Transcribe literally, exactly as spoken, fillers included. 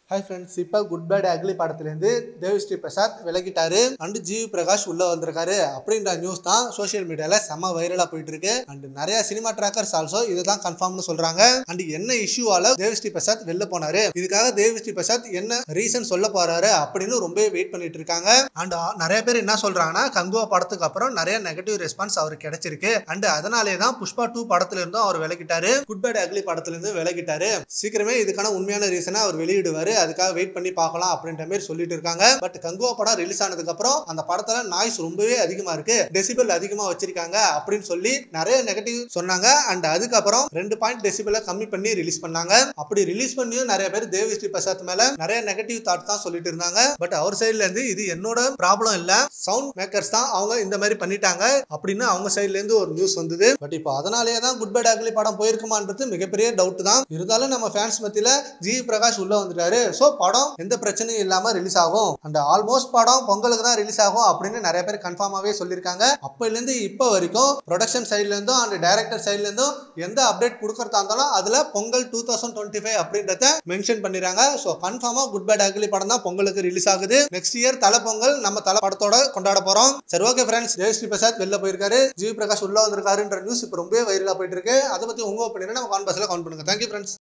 Hi friends, இப்போ good Bad ugly படத்துலேருந்து Devi Sri Prasad விலகிட்டாரு and GV Prakash உள்ள வந்திருக்காரு அப்படின்ற நியூஸ் தான் சோஷியல் மீடியால செம்ம வைரலா போயிட்டு இருக்கு. அண்ட் நிறைய சினிமா ட்ராக்கர்ஸ் ஆல்சோ இதுதான் கன்ஃபார்ம்னு சொல்றாங்க. அண்ட் என்ன இஷ்யூவால தேவிஸ்ரீ பிரசாத் வெளில போனாரு, இதுக்காக தேவிஸ்ரீ பிரசாத் என்ன ரீசன் சொல்ல போறாரு அப்படின்னு ரொம்ப வெயிட் பண்ணிட்டு இருக்காங்க. அண்ட் நிறைய பேர் என்ன சொல்றாங்கன்னா, கங்குவா படத்துக்கு அப்புறம் நிறைய நெகட்டிவ் ரெஸ்பான்ஸ் அவருக்கு கிடைச்சிருக்கு. அண்ட் அதனாலே தான் புஷ்பா டூ படத்துல இருந்தும் அவர் விலகிட்டாரு, குட் பேட் அக்லி படத்துல இருந்து விலகிட்டாரு. சீக்கிரமே இதுக்கான உண்மையான ரீசனை அவர் வெளியிடுவாரு, அதுக்காக வெயிட் பண்ணி பார்க்கலாம் அப்படின்ற மாதிரி சொல்லிட்டு இருக்காங்க. பட் கங்குவா படம் ரிலீஸ் ஆனதுக்கு அப்புறம் அந்த படத்துல நாய்ஸ் ரொம்பவே அதிகமா இருக்கு, டெசிபல் அதிகமா வச்சிருக்காங்க அப்படின்னு சொல்லி நிறைய நெகட்டிவ் சொன்னாங்க. அண்ட் அதுக்கப்புறம் ரெண்டு பாயிண்ட் டெசிபலை கம்மி பண்ணி ரிலீஸ் பண்ணாங்க. அப்படி ரிலீஸ் பண்ணியும் நிறைய பேர் தேவிஸ்ரீ பிரசாத் மேல நிறைய நெகட்டிவ் தாட் தான் சொல்லிட்டு இருந்தாங்க. பட் அவர் சைட்ல இருந்து இது என்னோட ப்ராப்ளம் இல்ல, சவுண்ட் மேக்கர்ஸ் தான் அவங்க இந்த மாதிரி பண்ணிட்டாங்க அப்படின்னு அவங்க சைட்ல இருந்து ஒரு நியூஸ் வந்தது. பட் இப்போ அதனாலேயே தான் குட் பேட் அக்லி படம் போயிருக்குமான்றது மிகப்பெரிய டவுட் தான். இருந்தாலும் நம்ம ஃபேன்ஸ் மத்தியில ஜிவி பிரகாஷ் உள்ள வந்துட்டாரு, சோ படம் எந்த பிரச்சனையும் இல்லாம ரிலீஸ் ஆகும். அந்த ஆல்மோஸ்ட் படம் பொங்கலுக்கு தான் ரிலீஸ் ஆகும் அப்படின்னு நிறைய பேர் கன்ஃபார்மாவே சொல்லியிருக்காங்க. அப்பையில இருந்து இப்போ வரைக்கும் ப்ரொடக்ஷன் சைட்ல இருந்தும் அண்ட் டைரக்டர் சைட்ல இருந்தும் எந்த அப்டேட் கொடுக்கறதா இருந்தாலும் அதுல Pongal two thousand twenty five அப்படின்றத மென்ஷன் பண்ணிடுறாங்க. ஸோ கன்ஃபார்மா குட் பேட் அக்லி படம் தான் பொங்கலுக்கு ரிலீஸ் ஆகுது. நெக்ஸ்ட் இயர் தலை பொங்கல் நம்ம தலை படத்தோட கொண்டாட போறோம். சரி, ஓகே ஃப்ரெண்ட்ஸ், தேவிஸ்ரீ பிரசாத் வெளில போயிருக்காரு, ஜிவி பிரகாஷ் உள்ள வந்திருக்காருன்ற நியூஸ் இப்போ ரொம்ப வைரலா போயிட்டு இருக்கு. அதை பத்தி உங்க ஒப்பீனியனை நம்ம கான்வர்ஸ்ல கவுண்ட் பண்ணுங்க. Thank you friends.